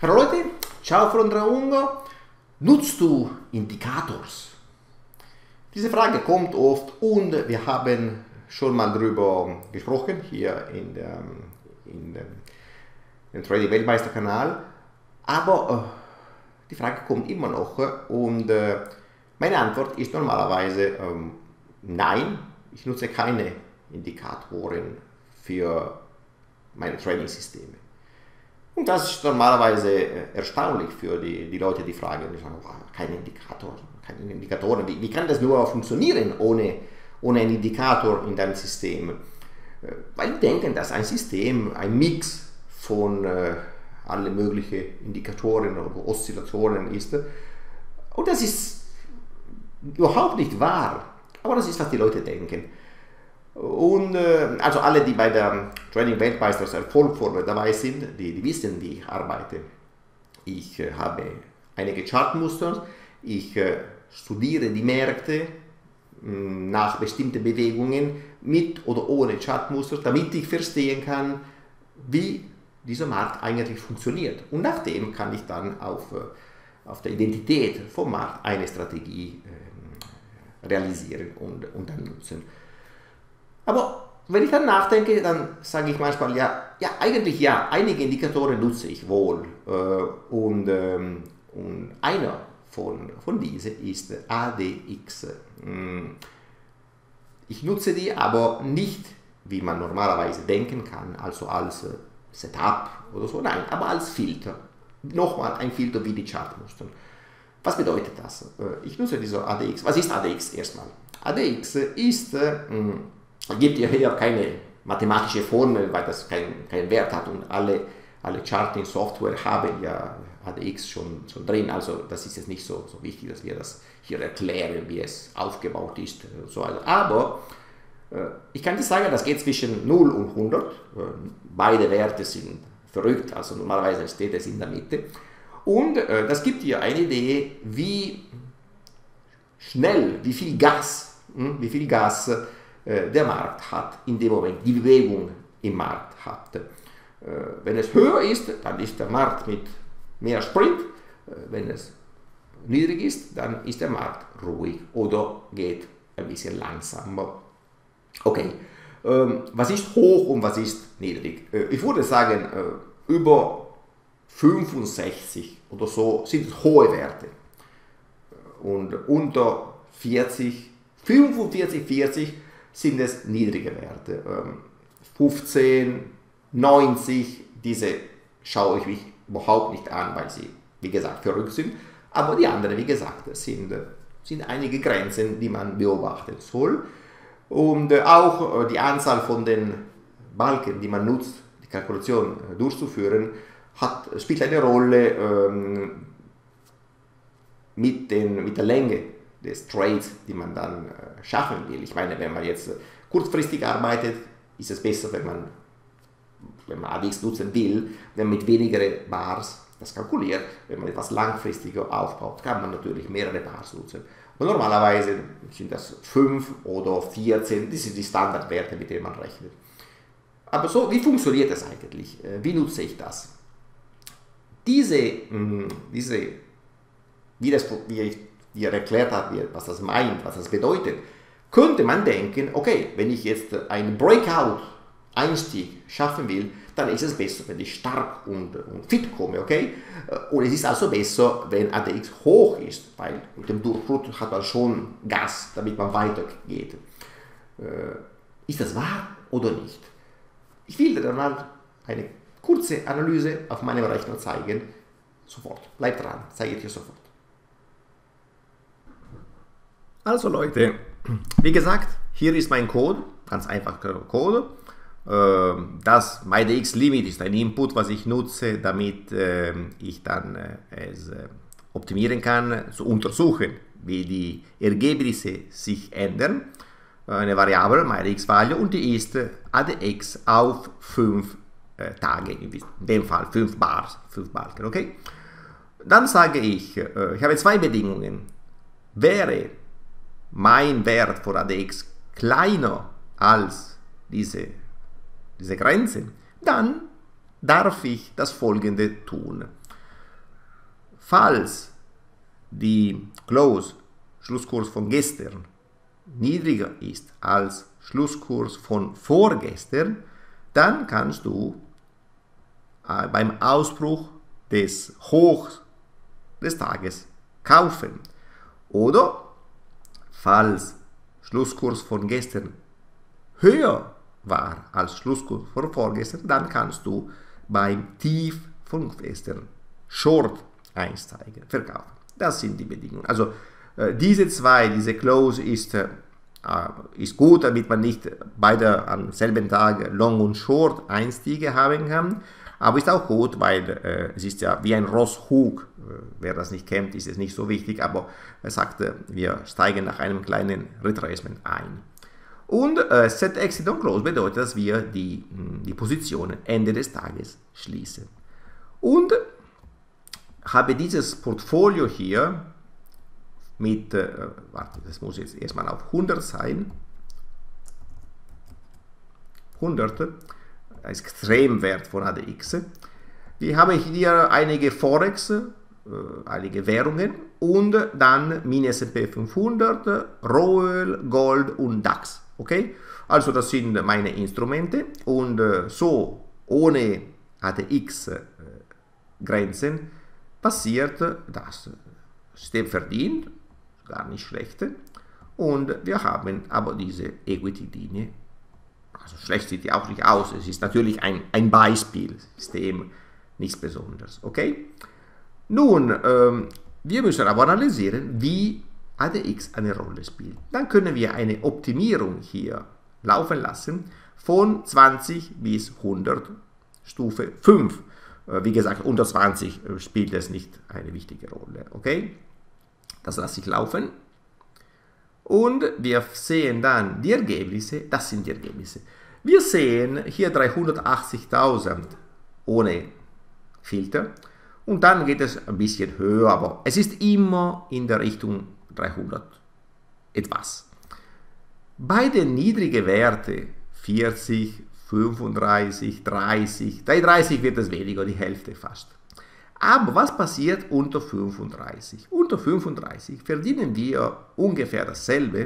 Hallo Leute, ciao von Ungo. Nutzt du Indicators? Diese Frage kommt oft und wir haben schon mal darüber gesprochen hier in dem Trading Weltmeister Kanal, aber die Frage kommt immer noch und meine Antwort ist normalerweise nein, ich nutze keine Indikatoren für meine Trading-Systeme. Und das ist normalerweise erstaunlich für die Leute, die fragen, die sagen, oh, keine Indikatoren, wie kann das nur funktionieren ohne einen Indikator in deinem System? Weil die denken, dass ein System ein Mix von alle möglichen Indikatoren oder Oszillatoren ist. Und das ist überhaupt nicht wahr, aber das ist, was die Leute denken. Und also alle, die bei der Trading Weltmeisters Erfolg dabei sind, die wissen, wie ich arbeite. Ich habe einige Chartmuster, ich studiere die Märkte nach bestimmten Bewegungen mit oder ohne Chartmuster, damit ich verstehen kann, wie dieser Markt eigentlich funktioniert. Und nachdem kann ich dann auf der Identität vom Markt eine Strategie realisieren und dann nutzen. Aber wenn ich dann nachdenke, dann sage ich manchmal, eigentlich ja, einige Indikatoren nutze ich wohl. Und einer von diesen ist ADX. Ich nutze die aber nicht, wie man normalerweise denken kann, also als Setup oder so, nein, aber als Filter. Nochmal ein Filter wie die Chartmuster. Was bedeutet das? Ich nutze diese ADX. Was ist ADX erstmal? ADX ist... gibt ja hier keine mathematische Formel, weil das keinen Wert hat und alle Charting-Software haben ja ADX schon drin, also das ist jetzt nicht so wichtig, dass wir das hier erklären, wie es aufgebaut ist. So. Aber ich kann dir sagen, das geht zwischen 0 und 100, beide Werte sind verrückt, also normalerweise steht es in der Mitte und das gibt dir eine Idee, wie schnell, wie viel Gas der Markt hat in dem Moment, die Bewegung im Markt hat. Wenn es höher ist, dann ist der Markt mit mehr Sprint, wenn es niedrig ist, dann ist der Markt ruhig oder geht ein bisschen langsamer. Okay, was ist hoch und was ist niedrig? Ich würde sagen, über 65 oder so sind hohe Werte und unter 40, 45, 40 sind es niedrige Werte. 15, 90, diese schaue ich mich überhaupt nicht an, weil sie, wie gesagt, verrückt sind. Aber die anderen, wie gesagt, sind einige Grenzen, die man beobachten soll. Und auch die Anzahl von den Balken, die man nutzt, die Kalkulation durchzuführen, spielt eine Rolle mit der Länge des Trades, die man dann schaffen will. Ich meine, wenn man jetzt kurzfristig arbeitet, ist es besser, wenn man ADX nutzen will, wenn man mit weniger Bars das kalkuliert. Wenn man etwas langfristiger aufbaut, kann man natürlich mehrere Bars nutzen. Und normalerweise sind das 5 oder 14, das sind die Standardwerte, mit denen man rechnet. Aber so, wie funktioniert das eigentlich? Wie nutze ich das? Wie ich dir erklärt habe, was das meint, was das bedeutet, könnte man denken, okay, wenn ich jetzt einen Breakout-Einstieg schaffen will, dann ist es besser, wenn ich stark und fit komme, okay? Und es ist also besser, wenn ADX hoch ist, weil mit dem Durchbruch hat man schon Gas, damit man weitergeht. Ist das wahr oder nicht? Ich will dir dann mal eine kurze Analyse auf meinem Rechner zeigen. Sofort, bleib dran, zeige ich dir sofort. Also Leute, wie gesagt, hier ist mein Code, ganz einfacher Code. Das MyDX Limit ist ein Input, was ich nutze, damit ich dann es optimieren kann, zu untersuchen, wie die Ergebnisse sich ändern. Eine Variable, MyDX Value, und die ist ADX auf 5 Tage, in dem Fall 5 Bars, 5 Balken, okay? Dann sage ich habe zwei Bedingungen. Wäre mein Wert für ADX kleiner als diese Grenzen, dann darf ich das Folgende tun. falls die Close, Schlusskurs von gestern, niedriger ist als Schlusskurs von vorgestern, dann kannst du beim Ausbruch des Hochs des Tages kaufen. Oder falls Schlusskurs von gestern höher war als Schlusskurs von vorgestern, dann kannst du beim Tief von gestern Short einsteigen, verkaufen. Das sind die Bedingungen. Also diese Close ist gut, damit man nicht beide am selben Tag Long und Short Einstiege haben kann. Aber ist auch gut, weil es ist ja wie ein Ross-Hook. Wer das nicht kennt, ist es nicht so wichtig, aber er sagte, wir steigen nach einem kleinen Retracement ein. Und Set Exit on Close bedeutet, dass wir die Positionen Ende des Tages schließen. Und habe dieses Portfolio hier mit, warte, das muss jetzt erstmal auf 100 sein. 100. Extremwert von ADX. Wir haben hier einige Forex, einige Währungen und dann Mini S&P 500, Rohöl, Gold und DAX. Okay? Also das sind meine Instrumente und so ohne ADX-Grenzen passiert das System verdient, gar nicht schlecht, und wir haben aber diese Equity-Linie. Also schlecht sieht die auch nicht aus. Es ist natürlich ein Beispielsystem, nichts Besonderes. Okay? Nun, wir müssen aber analysieren, wie ADX eine Rolle spielt. Dann können wir eine Optimierung hier laufen lassen von 20 bis 100 Stufe 5. Wie gesagt, unter 20 spielt es nicht eine wichtige Rolle. Okay? Das lasse ich laufen. Und wir sehen dann die Ergebnisse, das sind die Ergebnisse. Wir sehen hier 380.000 ohne Filter und dann geht es ein bisschen höher, aber es ist immer in der Richtung 300 etwas. Bei den niedrigen Werten 40, 35, 30, bei 30 wird es weniger, die Hälfte fast. Aber was passiert unter 35? Unter 35 verdienen wir ungefähr dasselbe,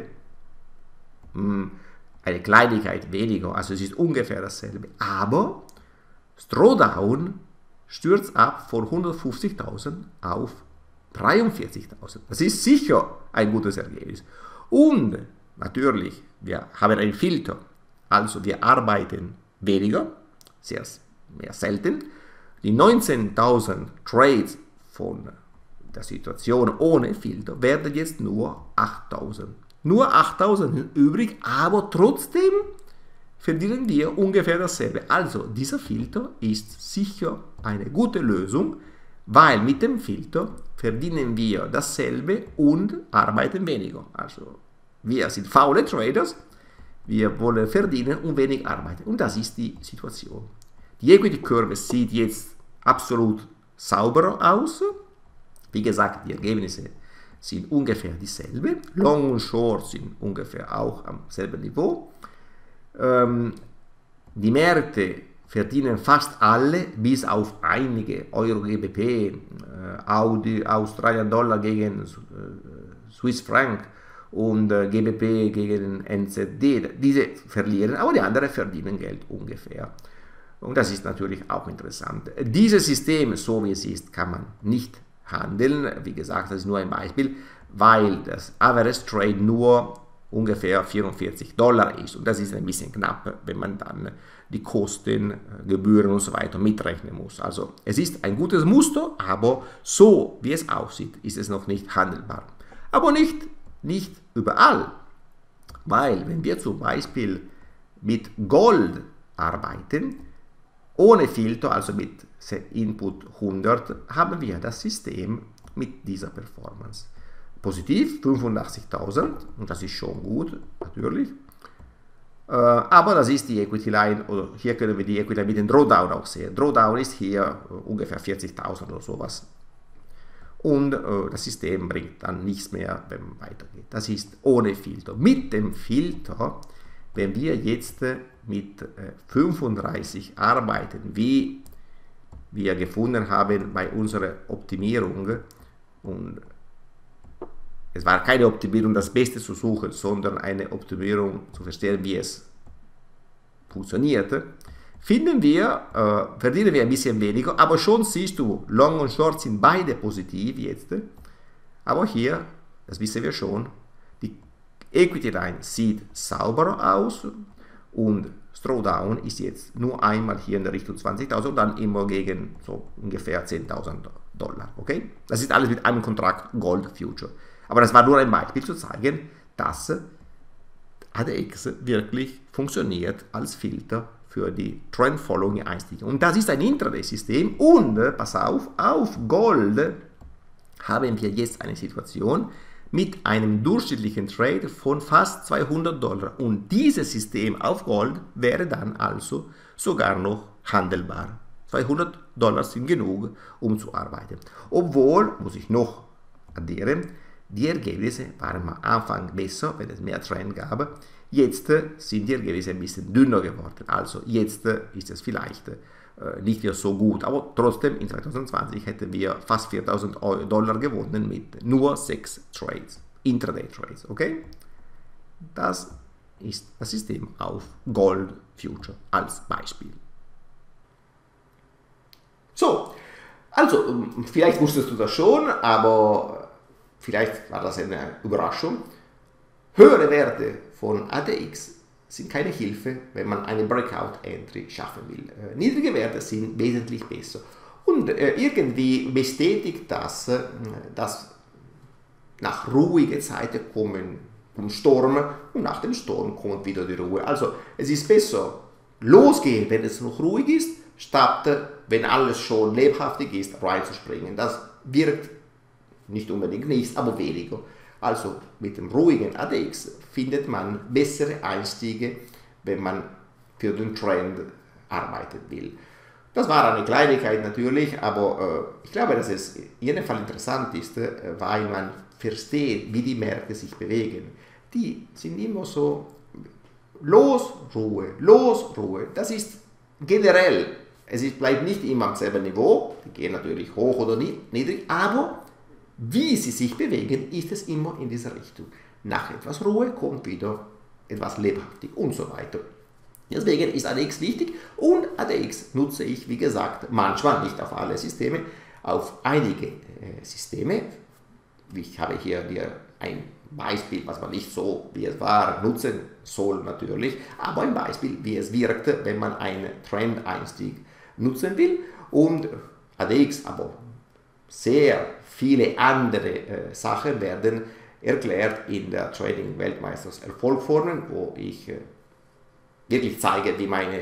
eine Kleinigkeit weniger, also es ist ungefähr dasselbe. Aber das Drawdown stürzt ab von 150.000 auf 43.000. Das ist sicher ein gutes Ergebnis. Und natürlich, wir haben einen Filter, also wir arbeiten weniger, mehr selten. Die 19.000 Trades von der Situation ohne Filter werden jetzt nur 8.000. Nur 8.000 sind übrig, aber trotzdem verdienen wir ungefähr dasselbe. Also dieser Filter ist sicher eine gute Lösung, weil mit dem Filter verdienen wir dasselbe und arbeiten weniger. Also wir sind faule Traders, wir wollen verdienen und wenig arbeiten. Und das ist die Situation. Die Equity-Kurve sieht jetzt absolut sauber aus. Wie gesagt, die Ergebnisse sind ungefähr dieselbe. Long und Short sind ungefähr auch am selben Niveau. Die Märkte verdienen fast alle, bis auf einige Euro GBP, Australian Dollar gegen Swiss Franc und GBP gegen NZD. Diese verlieren, aber die anderen verdienen Geld ungefähr. Und das ist natürlich auch interessant. Dieses System, so wie es ist, kann man nicht handeln. Wie gesagt, das ist nur ein Beispiel, weil das Average Trade nur ungefähr 44 Dollar ist. Und das ist ein bisschen knapp, wenn man dann die Kosten, Gebühren und so weiter mitrechnen muss. Also es ist ein gutes Muster, aber so wie es aussieht, ist es noch nicht handelbar. Aber nicht überall, weil wenn wir zum Beispiel mit Gold arbeiten, ohne Filter, also mit Set Input 100, haben wir das System mit dieser Performance. Positiv 85.000, und das ist schon gut, natürlich. Aber das ist die Equity Line, oder hier können wir die Equity Line mit dem Drawdown auch sehen. Drawdown ist hier ungefähr 40.000 oder sowas. Und das System bringt dann nichts mehr, wenn man weitergeht. Das ist ohne Filter. Mit dem Filter, wenn wir jetzt mit 35 arbeiten, wie wir gefunden haben bei unserer Optimierung, und es war keine Optimierung, das Beste zu suchen, sondern eine Optimierung zu verstehen, wie es funktioniert, verdienen wir ein bisschen weniger, aber schon siehst du, Long und Short sind beide positiv jetzt, aber hier, das wissen wir schon, die Equity Line sieht sauberer aus und Throwdown ist jetzt nur einmal hier in der Richtung 20.000 und dann immer gegen so ungefähr 10.000 Dollar. Okay? Das ist alles mit einem Kontrakt Gold Future. Aber das war nur ein Beispiel zu zeigen, dass ADX wirklich funktioniert als Filter für die Trend-Following-Einstiege. Und das ist ein Intraday-System und, pass auf Gold haben wir jetzt eine Situation mit einem durchschnittlichen Trade von fast 200 Dollar. Und dieses System auf Gold wäre dann also sogar noch handelbar. 200 Dollar sind genug, um zu arbeiten. Obwohl, muss ich noch addieren, die Ergebnisse waren am Anfang besser, wenn es mehr Trend gab. Jetzt sind die Ergebnisse ein bisschen dünner geworden. Also jetzt ist es vielleicht nicht mehr so gut. Aber trotzdem, in 2020 hätten wir fast 4.000 Dollar gewonnen mit nur 6 Trades, Intraday-Trades. Okay? Das ist das System auf Gold Future als Beispiel. So, also vielleicht wusstest du das schon, aber vielleicht war das eine Überraschung. Höhere Werte von ADX sind keine Hilfe, wenn man eine Breakout-Entry schaffen will. Niedrige Werte sind wesentlich besser. Und irgendwie bestätigt das, dass nach ruhigen Zeiten kommt Sturm und nach dem Sturm kommt wieder die Ruhe. Also es ist besser losgehen, wenn es noch ruhig ist, statt wenn alles schon lebhaftig ist, reinzuspringen. Das wirkt nicht unbedingt nichts, aber weniger. Also mit dem ruhigen ADX findet man bessere Einstiege, wenn man für den Trend arbeiten will. Das war eine Kleinigkeit natürlich, aber ich glaube, dass es in jedem Fall interessant ist, weil man versteht, wie die Märkte sich bewegen. Die sind immer so los, Ruhe, los, Ruhe. Das ist generell, bleibt nicht immer am selben Niveau, die gehen natürlich hoch oder niedrig, aber wie sie sich bewegen, ist es immer in dieser Richtung. Nach etwas Ruhe kommt wieder etwas lebhaftig und so weiter. Deswegen ist ADX wichtig und ADX nutze ich, wie gesagt, manchmal, nicht auf alle Systeme, auf einige Systeme. Ich habe hier ein Beispiel, was man nicht so, wie es war, nutzen soll natürlich, aber ein Beispiel, wie es wirkte, wenn man einen Trend-Einstieg nutzen will. Und ADX, aber sehr viele andere Sachen werden erklärt in der Trading Weltmeisters Erfolgformel, wo ich wirklich zeige, wie mein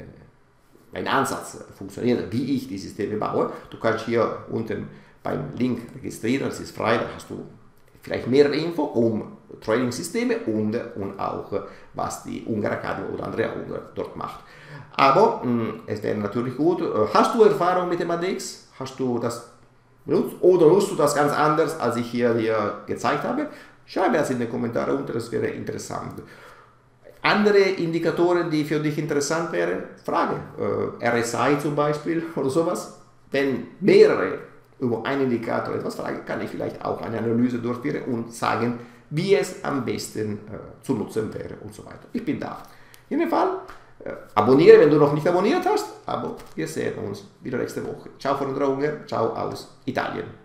Ansatz funktioniert, wie ich die Systeme baue. Du kannst hier unten beim Link registrieren, das ist frei, da hast du vielleicht mehrere Info um Trading-Systeme und auch was die Ungar Academy oder andere Ungar dort macht. Aber es wäre natürlich gut, hast du Erfahrung mit dem ADX? Hast du das benutzt oder nutzt du das ganz anders, als ich hier gezeigt habe? Schreibe das in die Kommentare unter, das wäre interessant. Andere Indikatoren, die für dich interessant wären, Frage. RSI zum Beispiel oder sowas. Wenn mehrere über einen Indikator etwas fragen, kann ich vielleicht auch eine Analyse durchführen und sagen, wie es am besten zu nutzen wäre und so weiter. Ich bin da. In jedem Fall, abonniere, wenn du noch nicht abonniert hast, aber wir sehen uns wieder nächste Woche. Ciao von der Ungar, ciao aus Italien.